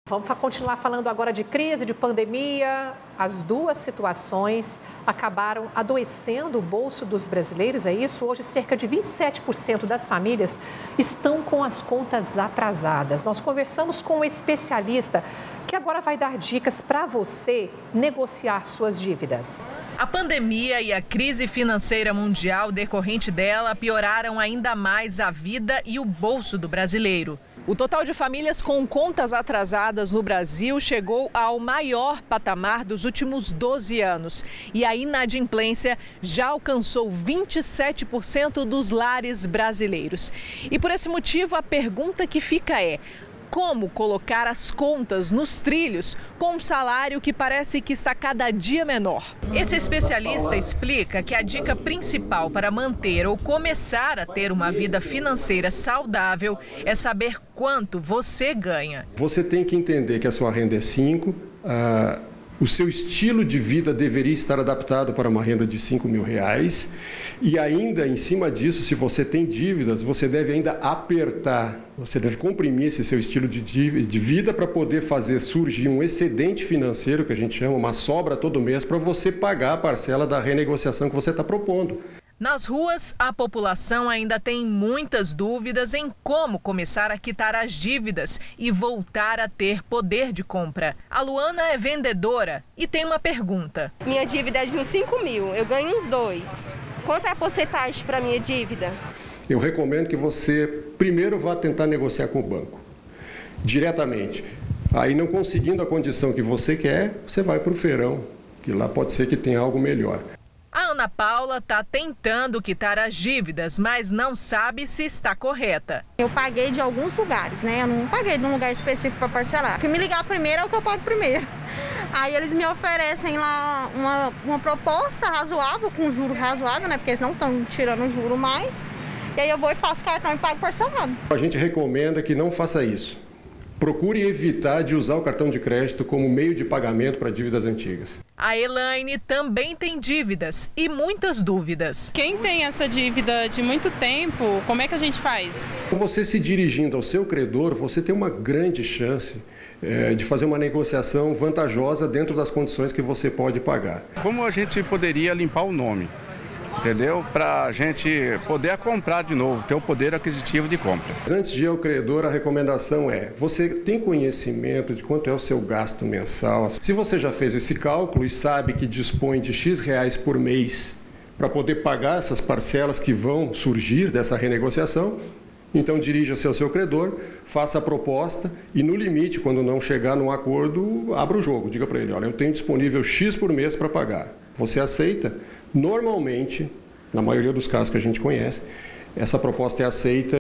Vamos continuar falando agora de crise, de pandemia. As duas situações acabaram adoecendo o bolso dos brasileiros, é isso? Hoje, cerca de 27% das famílias estão com as contas atrasadas. Nós conversamos com um especialista que agora vai dar dicas para você negociar suas dívidas. A pandemia e a crise financeira mundial decorrente dela pioraram ainda mais a vida e o bolso do brasileiro. O total de famílias com contas atrasadas no Brasil chegou ao maior patamar dos últimos 12 anos. E a inadimplência já alcançou 27% dos lares brasileiros. E por esse motivo, a pergunta que fica é: como colocar as contas nos trilhos com um salário que parece que está cada dia menor? Esse especialista explica que a dica principal para manter ou começar a ter uma vida financeira saudável é saber quanto você ganha. Você tem que entender que a sua renda é 5, o seu estilo de vida deveria estar adaptado para uma renda de R$5.000 e ainda em cima disso, se você tem dívidas, você deve ainda apertar, você deve comprimir esse seu estilo de vida para poder fazer surgir um excedente financeiro, que a gente chama, uma sobra todo mês, para você pagar a parcela da renegociação que você está propondo. Nas ruas, a população ainda tem muitas dúvidas em como começar a quitar as dívidas e voltar a ter poder de compra. A Luana é vendedora e tem uma pergunta. Minha dívida é de uns 5 mil, eu ganho uns 2. Quanto é a porcentagem para minha dívida? Eu recomendo que você primeiro vá tentar negociar com o banco, diretamente. Aí, não conseguindo a condição que você quer, você vai para o feirão, que lá pode ser que tenha algo melhor. A Ana Paula está tentando quitar as dívidas, mas não sabe se está correta. Eu paguei de alguns lugares, né? Eu não paguei de um lugar específico para parcelar. O que me ligar primeiro é o que eu pago primeiro. Aí eles me oferecem lá uma proposta razoável, com juro razoável, né? Porque eles não estão tirando juro mais. E aí eu vou e passo cartão e pago parcelado. A gente recomenda que não faça isso. Procure evitar de usar o cartão de crédito como meio de pagamento para dívidas antigas. A Elaine também tem dívidas e muitas dúvidas. Quem tem essa dívida de muito tempo, como é que a gente faz? Você se dirigindo ao seu credor, você tem uma grande chance de fazer uma negociação vantajosa dentro das condições que você pode pagar. Como a gente poderia limpar o nome? Entendeu? Para a gente poder comprar de novo, ter o poder aquisitivo de compra. Antes de ir ao credor, a recomendação é: você tem conhecimento de quanto é o seu gasto mensal? Se você já fez esse cálculo e sabe que dispõe de X reais por mês para poder pagar essas parcelas que vão surgir dessa renegociação, então dirija-se ao seu credor, faça a proposta e, no limite, quando não chegar num acordo, abra o jogo. Diga para ele: olha, eu tenho disponível X por mês para pagar. Você aceita? Normalmente, na maioria dos casos que a gente conhece, essa proposta é aceita.